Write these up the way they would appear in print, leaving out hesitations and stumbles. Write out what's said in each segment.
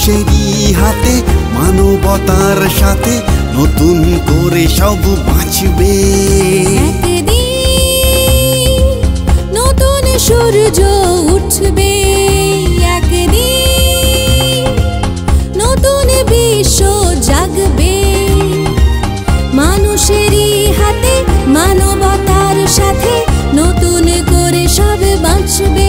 মানুষেরই হাতে মানবতার সাথে নতুন করে সব বাঁচবে। একদিন নতুন সূর্য উঠবে, একদিন নতুন বিশ্ব জাগবে। মানুষেরই হাতে মানবতার সাথে নতুন করে সব বাঁচবে।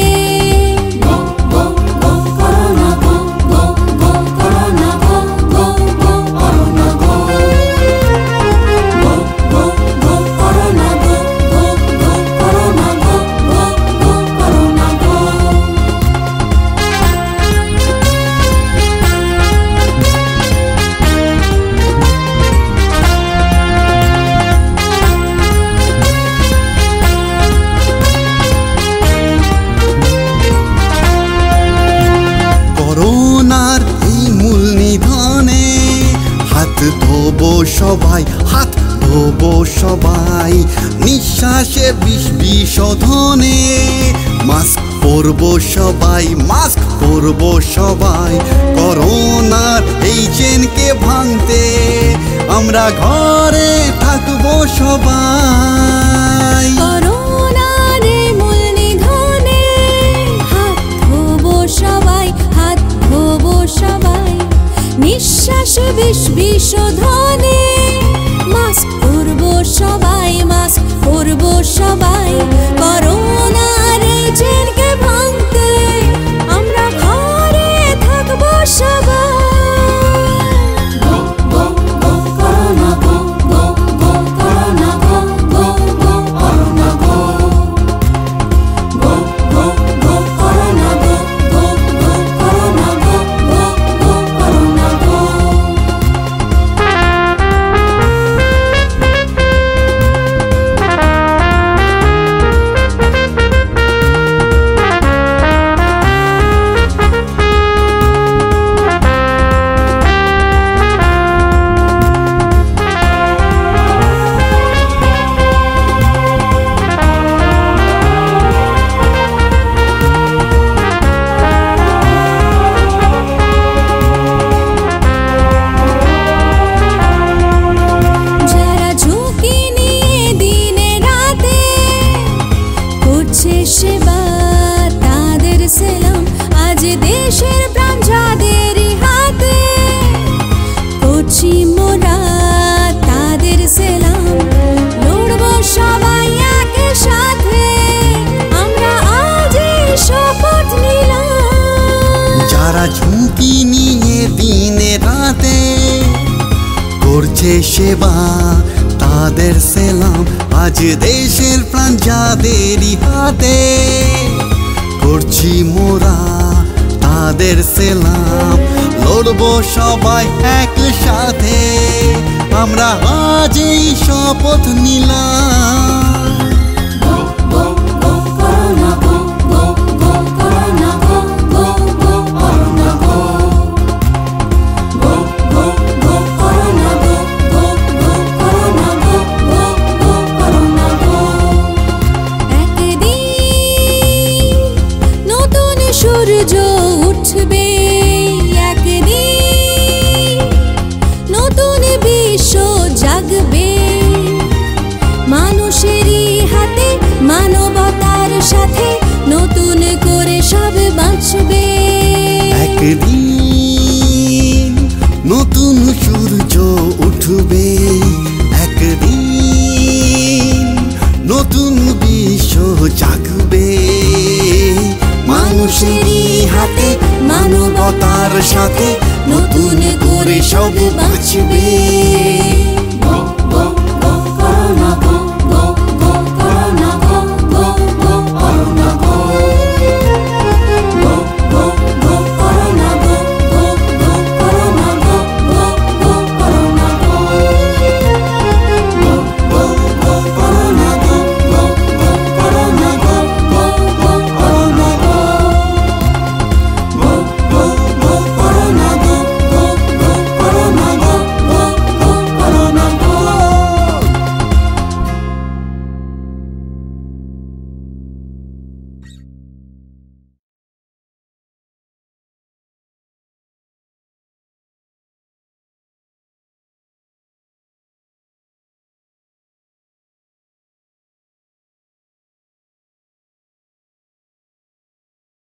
ধোবো সবাই, হাত ধোবো সবাই, নিঃশ্বাসে বিষ বিশোধনে মাস্ক পরবো সবাই, মাস্ক পরবো সবাই। করোনার এই চেনকে ভাঙতে আমরা ঘরে থাকবো সবাই। করোনার মূল নিধনে হাত ধোবো সবাই, হাত ধোবো সবাই, নিঃশ্বাস বিষ বিশোধনে মাস্ক পরবো সবাই, মাস্ক পরবো সবাই। করোনার চেনকে ভাঙতে আমরা ঘরে থাকবো সবাই। দেশের প্রাণ যাদের হাতে করছি মোরা তাদের সেলাম। লড়বো সবাই একসাথে, আমরা আজ শপথ নিলাম। যারা ঝুঁকি নিয়ে দিনে রাতে করছে সেবা তাদের সেলাম। আজ দেশের প্রাণ যাদেরই হাতে করছি মোরা তাদের সেলাম। লড়বো সবাই একসাথে, আমরা আজই শপথ নিলাম। সূর্য উঠবে, একদিন নতুন বিশ্ব জাগবে। মানুষেরই হাতে মানবতার সাথে নতুন করে সব বাঁচবে। একদিন নতুন সূর্য উঠবে, একদিন নতুন বিশ্ব জাগবে। মানুষেরই হাতে মানবতার সাথে নতুন করে সব বাঁচবে।